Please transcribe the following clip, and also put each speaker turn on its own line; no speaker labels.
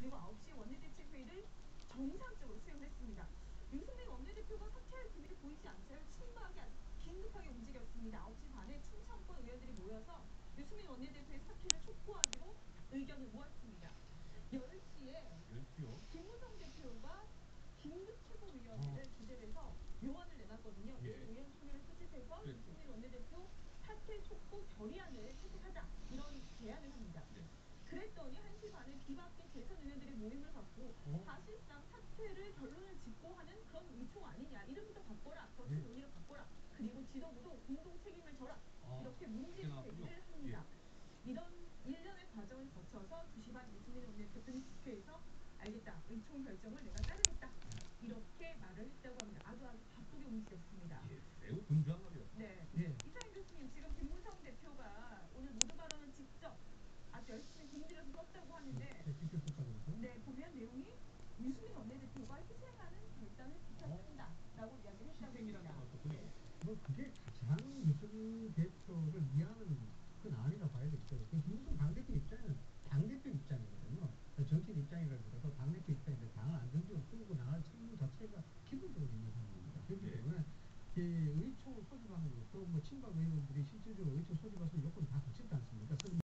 그리고 9시 원내대책회의를 정상적으로 수용했습니다. 유승민 원내대표가 사퇴할 기미를 보이지 않자요. 친박이 아주 긴급하게 움직였습니다. 9시 반에 충청권 의원들이 모여서 유승민 원내대표의 사퇴를 촉구하기로 의견을 모았습니다. 10시에 김무성 대표가 긴급 최고위원회를 주재로 해서 요원을 내놨거든요. 내일 의원 총회를 소집해서 유승민 원내대표 사퇴 촉구 결의안을 채택하자 이런 제안을 합니다. 그랬더니 1시 반에 뒤밖에 대선 의원들의 모임을 갖고 사실상 사퇴를 결론을 짓고 하는 그런 의총 아니냐. 이름부터 바꿔라. 정치 논의를 바꿔라. 그리고 지도부도 공동 책임을 져라. 이렇게 문제 제기를 합니다. 이런 일련의 과정을 거쳐서 2시 반 유승민 원내대표는 국회에서 알겠다. 의총 결정을 내가 따르겠다. 이렇게 말을 했다고 합니다. 아주 바쁘게 움직였습니다.
매우 분주한 말이었습니다.
네. 이상인 교수님, 지금 김무성 대표가 오늘 모두 발언은 직접 아주 열심히 공들여서 썼다고 하는데
직접 썼다고
네, 보면 내용이 유승민 원내대표가 희생하는 결단을 지켰습니다라고 이야기를 했다고 합니다.
뭐 그게 가장 유승민 대표를 위하는 건 아니라 봐야 되겠죠. 그 김무성 당대표 입장에는 당대표 입장이거든요. 정치인 입장이라기보다도 당대표 입장인데 당을 안정적으로 끌고 나갈 책무 자체가 기본적으로 있는 사람입니다. 그렇기 때문에 의총을 소집하는 것도 뭐 친박 의원들이 실질적으로 의총 소집할 수 있는 요건을 다 갖췄지 않습니까?